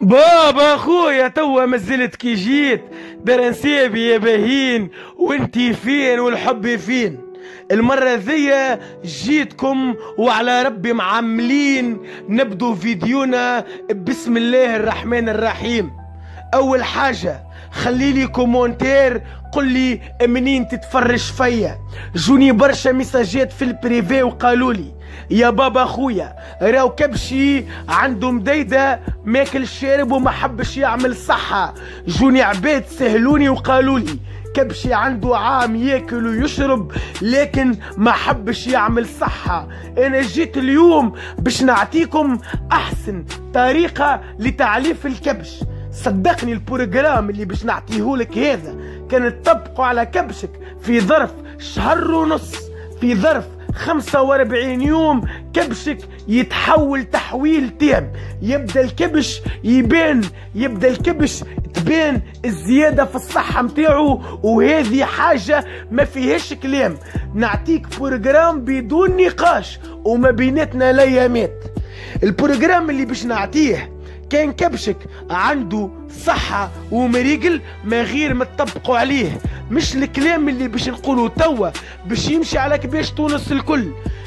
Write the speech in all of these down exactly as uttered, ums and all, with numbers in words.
بابا اخويا توا مازلت كي جيت برنسيبي يا باهين، وانتي فين والحب فين؟ المرة ذي جيتكم وعلى ربي معاملين نبدو فيديونا بسم الله الرحمن الرحيم. اول حاجة خليلي كومونتير قل لي منين تتفرج فيا. جوني برشا مساجات في البريفي وقالوا لي يا بابا خويا راو كبشي عنده مديدة ماكل شارب وما حبش يعمل صحة. جوني عباد سهلوني وقالوا لي كبشي عنده عام ياكل ويشرب لكن ما حبش يعمل صحة. انا جيت اليوم باش نعطيكم احسن طريقة لتعليف الكبش. صدقني البروجرام اللي باش نعطيهولك هذا كان تطبقوا على كبشك في ظرف شهر ونص، في ظرف خمسة وأربعين يوم كبشك يتحول تحويل تام. يبدا الكبش يبان، يبدا الكبش تبان الزيادة في الصحة متاعو، وهذه حاجة ما فيهاش كلام. نعطيك بروجرام بدون نقاش وما بيناتنا ليامات. البروجرام اللي باش نعطيه كان كبشك عنده صحة ومريقل ما غير ما تطبقوا عليه، مش الكلام اللي باش نقولوا توا باش يمشي على كباش تونس الكل.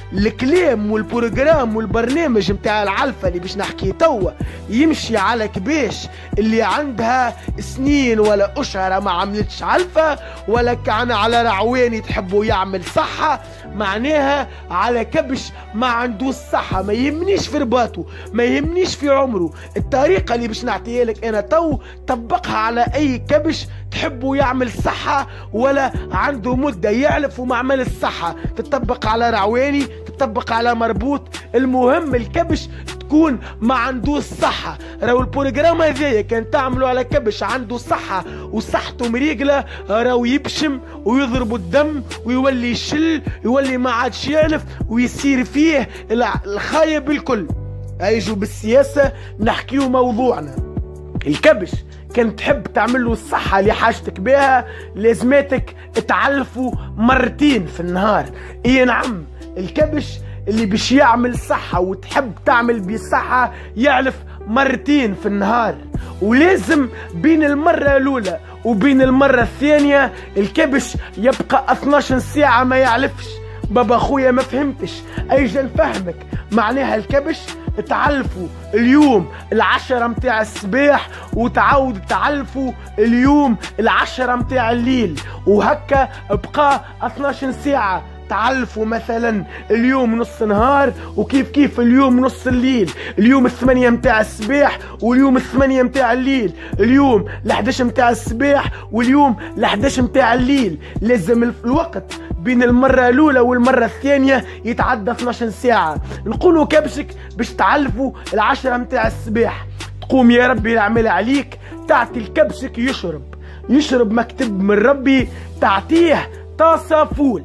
الكلام والبروجرام والبرنامج متاع العلفة اللي باش نحكي توا يمشي على كباش اللي عندها سنين ولا أشهر ما عملتش علفة، ولا كان على رعواني تحبوا يعمل صحة، معناها على كبش ما عندوش صحة. ما يهمنيش في رباطه، ما يهمنيش في عمره. الطريقة اللي باش نعطيها لك أنا تو طبقها على أي كبش تحبوا يعمل صحة ولا عنده مدة يعلف وما عمل الصحة. تطبق على رعواني، تطبق على مربوط، المهم الكبش تكون ما عندوش صحة. راهو البروجرام هذايا كان تعملوا على كبش عنده صحة وصحته مريقلة، راهو يبشم ويضرب الدم ويولي يشل، يولي ما عادش يعلف ويصير فيه الخايب الكل. ايجوا بالسياسة نحكيو موضوعنا. الكبش كان تحب تعمل له الصحة اللي حاجتك بها لازماتك تعلفه مرتين في النهار. اي نعم، الكبش اللي باش يعمل صحة وتحب تعمل بالصحة يعلف مرتين في النهار، ولازم بين المرة الأولى وبين المرة الثانية الكبش يبقى اثناش ساعة ما يعلفش. بابا خويا ما فهمتش، ايجا نفهمك. معناها الكبش تعلفوا اليوم العشرة متاع الصباح وتعاود تعلفوا اليوم العشرة متاع الليل، وهكا بقى اثناش ساعة تعلفوا مثلا اليوم نص نهار، وكيف كيف اليوم نص الليل، اليوم الثمانية متاع الصباح واليوم الثمانية متاع الليل، اليوم الحداش متاع الصباح واليوم الحداش متاع الليل. لازم الوقت بين المرة الأولى والمرة الثانية يتعدى اثناش ساعة. نقولوا كبشك باش تعلفوا العشرة متاع الصباح، تقوم يا ربي العمل عليك تعطي الكبشك يشرب يشرب مكتب من ربي. تعطيه طاسة فول،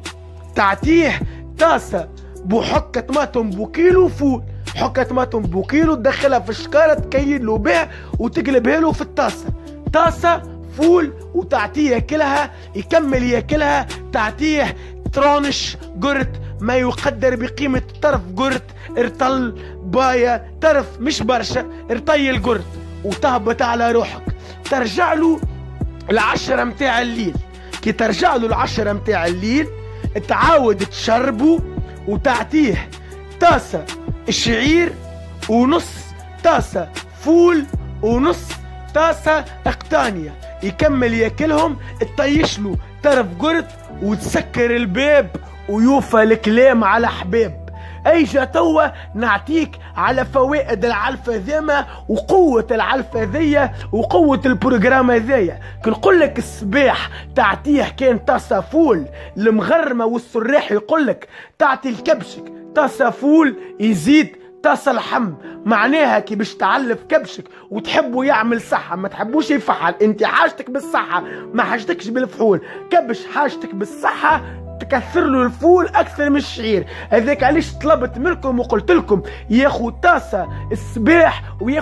تعطيه طاسة بحكة طماطم بوكيلو فول، حكة طماطم بوكيلو تدخلها في الشكارة تكيد له بها وتقلبها له في الطاسة. طاسة فول وتعطيه ياكلها، يكمل ياكلها. تعطيه ترانش قرت ما يقدر بقيمة طرف قرت ارطل باية، طرف مش برشا، ارطي القرت وتهبط على روحك. ترجع له العشرة متاع الليل. كي ترجع له العشرة متاع الليل تعاود تشربه وتعطيه طاسة شعير ونص طاسة فول ونص طاسة اقطانية، يكمل ياكلهم. تطيش له طرف قرط وتسكر الباب ويوفى الكلام على حباب. ايجا توا نعطيك على فوائد العلفة ذيما وقوة العلفة ذيا وقوة البروجرام هذايا. كنقول لك الصباح تعطيه كان طاسة فول المغرمة والسراح، يقول لك تعطي الكبشك طاسة فول يزيد طاسة لحم. معناها كي باش تعلف كبشك وتحبوا يعمل صحة ما تحبوش يفحل، انت حاجتك بالصحة ما حاجتكش بالفحول. كبش حاجتك بالصحة تكثر له الفول اكثر من الشعير. هذاك علاش طلبت منكم وقلت لكم ياخذ طاسه الصباح وياخذ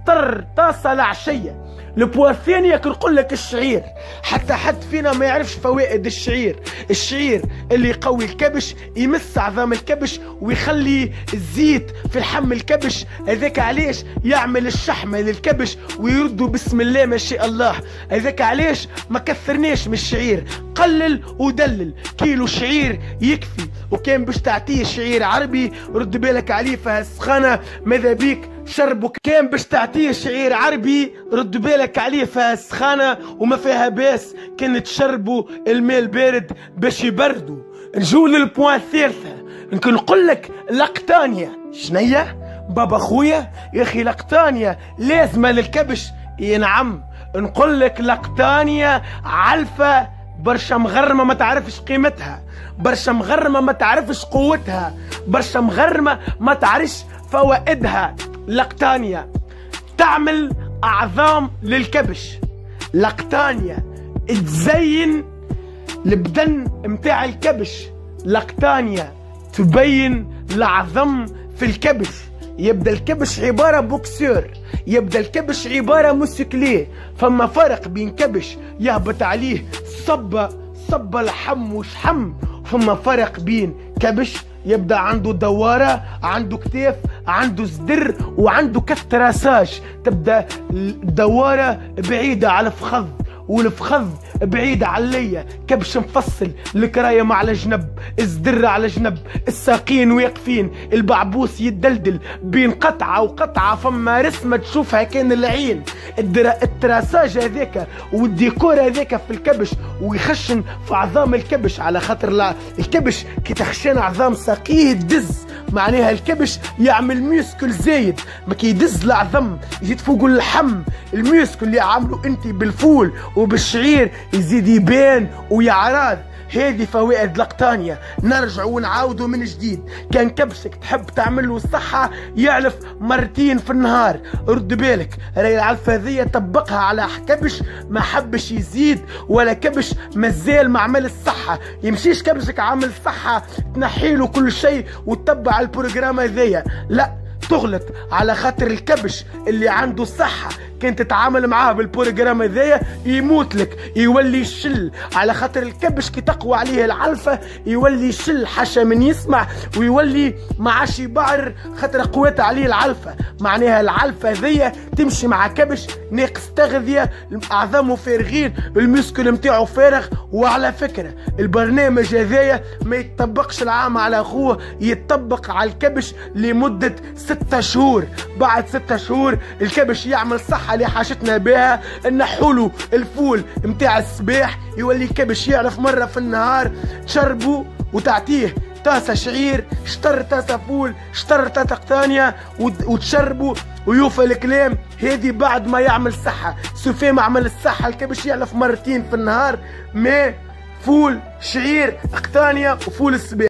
فطر طاسه العشيه. البوا الثانية كنقول لك الشعير، حتى حد فينا ما يعرفش فوائد الشعير. الشعير اللي يقوي الكبش، يمس عظام الكبش ويخلي الزيت في لحم الكبش، هذاك علاش يعمل الشحمة للكبش ويردوا بسم الله ما شاء الله. هذاك علاش ما كثرناش من الشعير، قلل ودلل، كيلو شعير يكفي. وكان باش تعطيه شعير عربي رد بالك عليه فيها السخانة، ماذا بيك شربه. كان باش تعطيه شعير عربي رد بالك عليه فيها السخانة وما فيها باس، كان تشربوا الماء البارد باش يبردوا. نجو للبوان الثالثة، نكون نقول لك لاقتانيا. شنية بابا خويا؟ يا اخي لاقتانيا لازمة للكبش. اي نعم، نقول لك لاقتانيا علفة برشا مغرمة ما تعرفش قيمتها، برشا مغرمة ما تعرفش قوتها، برشا مغرمة ما تعرفش فوائدها. لاقتانيا تعمل اعظام للكبش، لاقتانيا تزين البدن متاع الكبش، لاقتانيا تبين العظم في الكبش. يبدا الكبش عباره بوكسور، يبدا الكبش عباره موسيكليه. فما فرق بين كبش يهبط عليه صبه صبه لحم وشحم، فما فرق بين كبش يبدا عنده دواره، عنده كتاف، عنده صدر، وعنده كتراساج. تبدا الدواره بعيده على الفخذ والفخذ بعيدة عليا. كبش مفصل، الكرايم على جنب، الزدر على جنب، الساقين واقفين، البعبوس يدلدل بين قطعة وقطعة، فما رسمة تشوفها كان العين. التراساج هذاك والديكور هذاك في الكبش ويخشن في عظام الكبش، على خاطر الكبش كي تخشن عظام ساقيه تدز، معناها الكبش يعمل ميسكل زايد. ما كي يدز العظم يزيد فوق اللحم، الميسكل اللي عامله انت بالفول وبالشعير يزيد يبان ويعراض. هذه فوائد لاقتانيا. نرجع ونعاودوا من جديد. كان كبشك تحب تعمل له الصحة يعلف مرتين في النهار، رد بالك راهي العلفة هذيا طبقها على كبش ما حبش يزيد، ولا كبش مازال ما عمل الصحة. يمشيش كبشك عامل الصحة تنحيله كل شيء وتتبع البروجرام هذيا، لا تغلط. على خاطر الكبش اللي عنده الصحة كنت تتعامل معاه بالبروجرام هذايا يموت لك، يولي يشل. على خاطر الكبش كي تقوى عليه العلفة يولي يشل حاشا من يسمع، ويولي ما عادش يبعر خاطر قوات عليه العلفة. معناها العلفة هذيا تمشي مع كبش ناقص تغذية، أعظامه فارغين، المسكل متاعه فارغ. وعلى فكرة البرنامج هذايا ما يتطبقش العام على أخوه، يتطبق على الكبش لمدة ستة شهور. بعد ستة شهور الكبش يعمل صحة اللي حاجتنا بها. نحولو الفول متاع الصباح يولي الكبش يعرف مرة في النهار تشربو، وتعطيه طاسة شعير، شطر طاسة فول، شطر طاسة ثانية، وتشربوا ويوفى الكلام. هذه بعد ما يعمل صحة. سوفي ما عمل الصحة الكبش يعرف مرتين في النهار، ماء، فول، شعير، قطانية وفول الصباح.